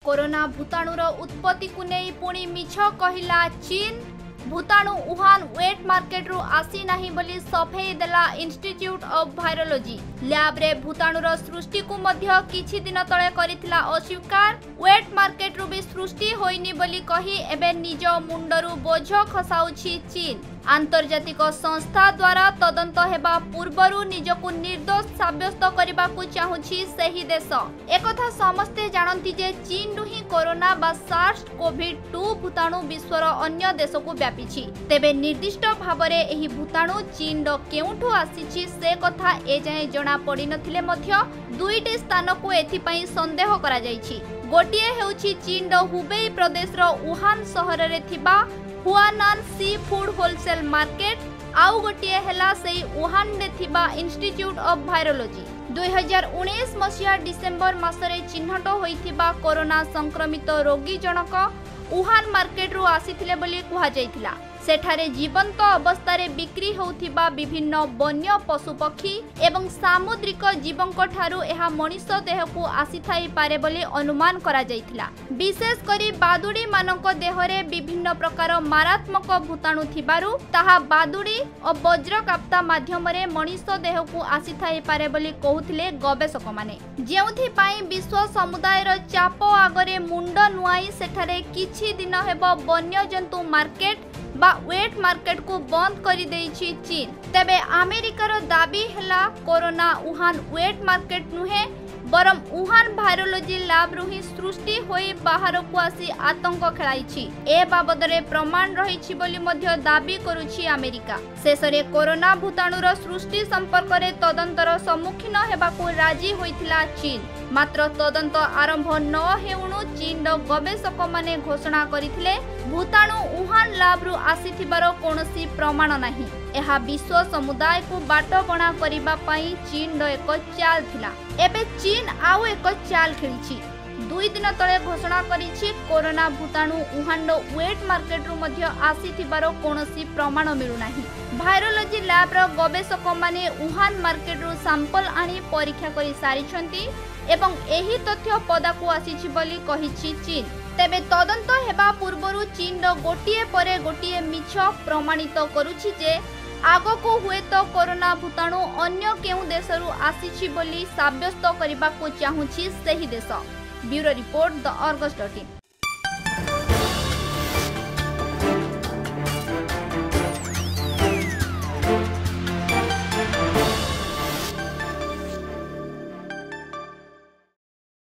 Corona भूताणुर उत्पत्ति को नहीं पुणी मिछ कहिला चीन। भूताणु वुहान वेट मार्केट रु आसी नाही बोली सफेई देला इंस्टीट्यूट ऑफ वायरोलॉजी। लैब रे भूताणुर सृष्टि को मध्य किछि दिन तळे करिथिला अस्वीकार। वेट मार्केट रु भी सृष्टि होइनी बोली कही एबे निज मुंडरू बोझ खसाउछि चीन। आंतर्जातिक संस्था द्वारा तदंत हेबा पूर्वरु निजकु निर्दोष साब्यस्त करबा को चाहुछि सेही देश। एकथा समस्ते जानନ୍ତି जे चीन रु ही कोरोना बा सार्स कोविड-2 भूताणु विश्वर अन्य देश को व्यापीछि। तेबे निर्दिष्ट भाबरे एही भूताणु चीन रो केउठु आसीछि से कथा ए जाय जणा पड़ी नथिले मध्य दुईटी स्थान को एथि पई संदेह करा जायछि। गोटिए हेउछि चीन रो हुबेई प्रदेश रो वुहान शहर रे थिबा Huanan seafood wholesale market. आउ गोटिए हेला सेई वुहान रे थिबा इंस्टीट्यूट ऑफ वायरोलॉजी। 2019 मसिया डिसेंबर मासरे चिन्हट होइथिबा कोरोना संक्रमित रोगी जनक वुहान मार्केट रु आसीथिले बोली कुहा जायथिला। सेठारे जीवंत अवस्थारे बिक्री होउथिबा विभिन्न वन्य पशु पक्षी एवं सामुद्रिक जीवंक ठारू एहा मनुष्य देह को आसीथाई पारे बोली अनुमान करा जायथिला। विशेष करी बादुड़ी मानक देहरे विभिन्न प्रकार मारात्मक भूताणु थिबारु ताहा बादुड़ी और वज्रकाप्ता माध्यमरे मनुष्य देह को आसीथाई पारे बोली कहउथिले गवेषक माने। जेउथि पई विश्व समुदायर चाप आगरे मुंड नुआई सेठारे किछि दिन हेबो वन्य जंतु मार्केट बा वेट मार्केट को बंद करी देइछि चीन। तेबे अमेरिकार दाबी हला कोरोना वुहान वेट मार्केट नुहे बरम वुहान वायरोलॉजी लैब रु ही सृष्टि होई बाहर को आसी आतंक खेलाइछि। ए बाबदरे प्रमाण रहिछि बोली मध्य दाबी करूछि अमेरिका। शेषरे कोरोना भूताणुर सृष्टि संपर्क रे तदंतर सम्मुखीन हेबाकू राजी होइथिला चीन। मात्र तदंत आरंभ न हेउणु चीन रो गवेषक माने घोषणा करिथिले भूताणु वुहान लैब रु आसीथिबार कोनोसी प्रमाण नाही। एहा विश्व समुदाय को बाट बणा करिबा पई चीन रो एक चाल थिला। एबे चीन आउ एक चाल खेलिछि। 2 दिन तळे घोषणा करिछि कोरोना भूताणु वुहान रो वेट मार्केट रु मध्य आसीथिबार कोनोसी प्रमाण मिलु नाही। वायरोलॉजी लैब रो गवेषक माने वुहान मार्केट रु सैंपल आनी परीक्षा करि सारिछंती एवं एही तथ्य पदाकू आसीछि बोली कहिछि चीन। तेबे तदंत हेबा पूर्वरु चीन रो गोटिए परे गोटिए मिछ प्रमाणित करूछि जे आगको हुए तो कोरोना भूताणु अन्य केउ देशरु आसीछि बोली साब्यस्त करबा को चाहुछि सेही देश। Bureau report the आर्गस.in।